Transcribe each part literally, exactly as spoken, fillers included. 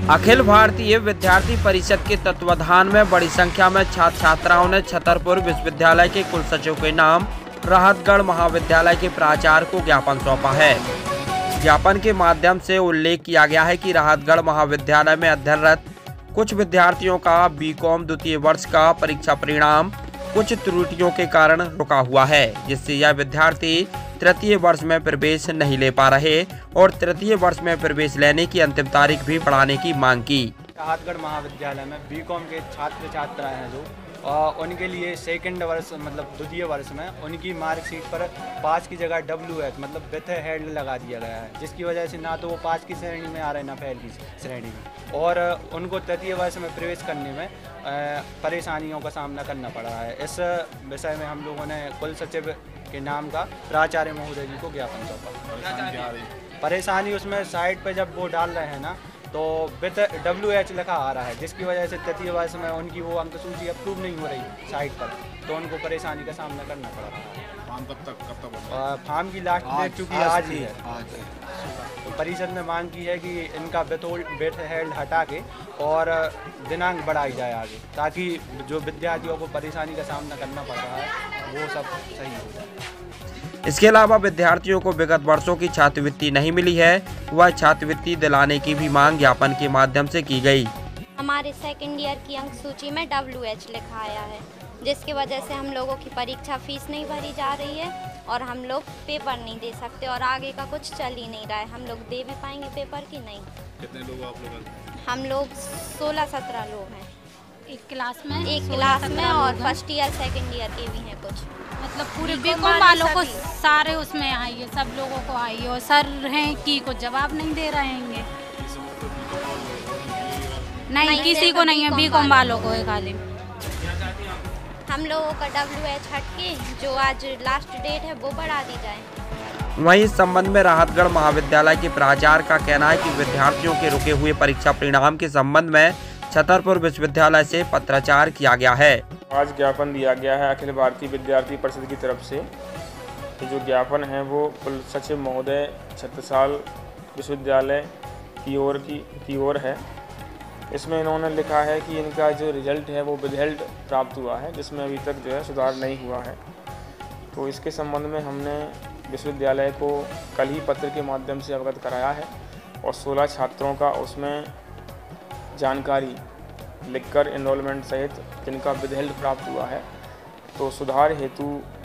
अखिल भारतीय विद्यार्थी परिषद के तत्वाधान में बड़ी संख्या में छात्र छात्राओं ने छतरपुर विश्वविद्यालय के कुलसचिव के नाम राहतगढ़ महाविद्यालय के प्राचार्य को ज्ञापन सौंपा है। ज्ञापन के माध्यम से उल्लेख किया गया है कि राहतगढ़ महाविद्यालय में अध्ययनरत कुछ विद्यार्थियों का बीकॉम द्वितीय वर्ष का परीक्षा परिणाम कुछ त्रुटियों के कारण रुका हुआ है, जिससे यह विद्यार्थी तृतीय वर्ष में प्रवेश नहीं ले पा रहे और तृतीय वर्ष में प्रवेश लेने की अंतिम तारीख भी बढ़ाने की मांग की। राहतगढ़ महाविद्यालय में बीकॉम के छात्र छात्राएं हैं जो और उनके लिए सेकंड वर्ष मतलब द्वितीय वर्ष में उनकी मार्कशीट पर पाँच की जगह डब्ल्यू एच मतलब विथ हेड लगा दिया गया है, जिसकी वजह से ना तो वो पाँच की श्रेणी में आ रहे हैं ना फेल की श्रेणी में, और उनको तृतीय वर्ष में प्रवेश करने में परेशानियों का सामना करना पड़ रहा है। इस विषय में हम लोगों ने कुल सचिव के नाम का प्राचार्य महोदय जी को ज्ञापन सौंपा। परेशानी उसमें साइट पे जब वो डाल रहे हैं ना तो विथ डब्ल्यू एच लिखा आ रहा है, जिसकी वजह से तृतीय वर्ष में उनकी वो अंक सूची अप्रूव नहीं हो रही साइट पर, तो उनको परेशानी का सामना करना पड़ रहा है। फॉर्म कब तक कब तक फॉर्म की लास्ट डेट चूँकि आज ही है, तो परिषद ने मांग की है कि इनका विथ हेल्ड हटा के और दिनांक बढ़ाई जाए आगे, ताकि जो विद्यार्थियों को परेशानी का सामना करना पड़ रहा है वो सब सही हो जाए। इसके अलावा विद्यार्थियों को विगत वर्षों की छात्रवृत्ति नहीं मिली है, वह छात्रवृत्ति दिलाने की भी मांग ज्ञापन के माध्यम से की गई। हमारे सेकेंड ईयर की अंक सूची में डब्ल्यू एच लिखा आया है, जिसकी वजह से हम लोगों की परीक्षा फीस नहीं भरी जा रही है और हम लोग पेपर नहीं दे सकते और आगे का कुछ चल ही नहीं रहा है। हम लोग दे भी पाएंगे पेपर की नहीं। कितने लोग आप लोग? हम लोग सोलह सत्रह लोग हैं, एक क्लास में एक क्लास में और फर्स्ट ईयर सेकंड ईयर के भी हैं कुछ, मतलब पूरे बीकॉम वालों को सारे उसमें आई है, सब लोगों को आई है और सर हैं कि को जवाब नहीं दे रहे हैं। नहीं, किसी को नहीं है, बीकॉम वालों को है खाली। हम लोगों का डब्ल्यू एच हट के जो आज लास्ट डेट है वो बढ़ा दी जाए। वहीं इस संबंध में राहतगढ़ महाविद्यालय के प्राचार्य का कहना है कि विद्यार्थियों के रुके हुए परीक्षा परिणाम के संबंध में छतरपुर विश्वविद्यालय से पत्राचार किया गया है। आज ज्ञापन दिया गया है अखिल भारतीय विद्यार्थी परिषद की तरफ से। ये जो ज्ञापन है वो कुल सचिव महोदय छत्रसाल विश्वविद्यालय की ओर की की ओर है। इसमें इन्होंने लिखा है कि इनका जो रिजल्ट है वो विदहेल्ड प्राप्त हुआ है, जिसमें अभी तक जो है सुधार नहीं हुआ है। तो इसके संबंध में हमने विश्वविद्यालय को कल ही पत्र के माध्यम से अवगत कराया है और सोलह छात्रों का उसमें जानकारी लिखकर एनरोलमेंट सहित जिनका विदहेल्ड प्राप्त हुआ है तो सुधार हेतु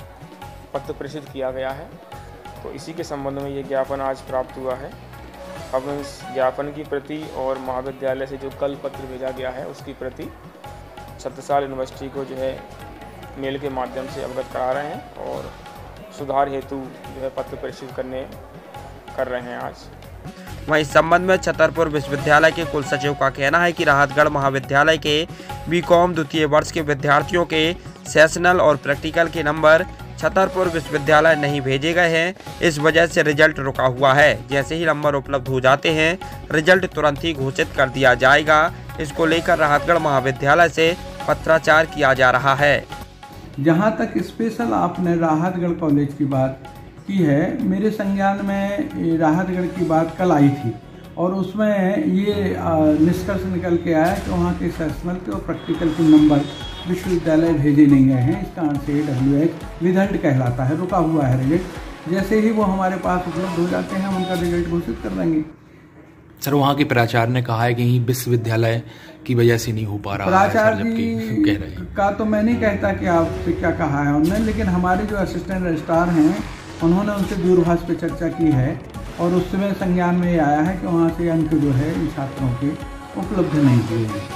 पत्र प्रेषित किया गया है। तो इसी के संबंध में ये ज्ञापन आज प्राप्त हुआ है। अब इस ज्ञापन की प्रति और महाविद्यालय से जो कल पत्र भेजा गया है उसकी प्रति छत्रसाल यूनिवर्सिटी को जो है मेल के माध्यम से अवगत करा रहे हैं और सुधार हेतु जो है पत्र प्रेषित करने कर रहे हैं आज। वहीं इस संबंध में छतरपुर विश्वविद्यालय के कुल सचिव का कहना है कि राहतगढ़ महाविद्यालय के बीकॉम द्वितीय वर्ष के विद्यार्थियों के सेशनल और प्रैक्टिकल के नंबर छतरपुर विश्वविद्यालय नहीं भेजे गए हैं, इस वजह से रिजल्ट रुका हुआ है। जैसे ही नंबर उपलब्ध हो जाते हैं रिजल्ट तुरंत ही घोषित कर दिया जाएगा। इसको लेकर राहतगढ़ महाविद्यालय से पत्राचार किया जा रहा है। जहाँ तक स्पेशल आपने राहतगढ़ कॉलेज की बात की है, मेरे संज्ञान में राहतगढ़ की बात कल आई थी और उसमें ये निष्कर्ष निकल के आया कि वहाँ के सेशनल के और प्रैक्टिकल के नंबर विश्वविद्यालय भेजे नहीं गए हैं। इसका आंसर डब्ल्यू एच विदहेल्ड कहलाता है, रुका हुआ है रिजल्ट। जैसे ही वो हमारे पास उपलब्ध हो जाते हैं हम उनका रिजल्ट घोषित कर देंगे। सर, वहाँ के प्राचार्य ने कहा है कि यही विश्वविद्यालय की वजह से नहीं हो पा रहा है। प्राचार्य जी कह रहे हैं का तो मैं नहीं कहता कि आपसे क्या कहा है उन्होंने, लेकिन हमारे जो असिस्टेंट रजिस्ट्रार हैं उन्होंने उनसे दूरभाष पे चर्चा की है और उसमें संज्ञान में आया है कि वहाँ से अंक जो है इन छात्रों के उपलब्ध नहीं हुए हैं।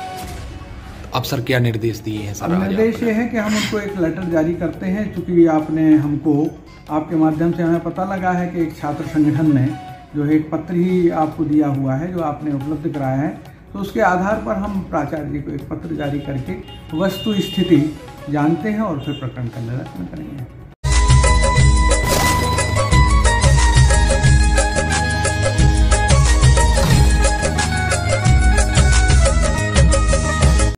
अब सर क्या निर्देश दिए हैं? सर निर्देश ये है कि हम उनको एक लेटर जारी करते हैं, चूँकि आपने हमको आपके माध्यम से हमें पता लगा है कि एक छात्र संगठन ने जो है एक पत्र ही आपको दिया हुआ है जो आपने उपलब्ध कराया है, तो उसके आधार पर हम प्राचार्य जी को एक पत्र जारी करके वस्तु स्थिति जानते हैं और फिर प्रकरण का निराकरण करेंगे।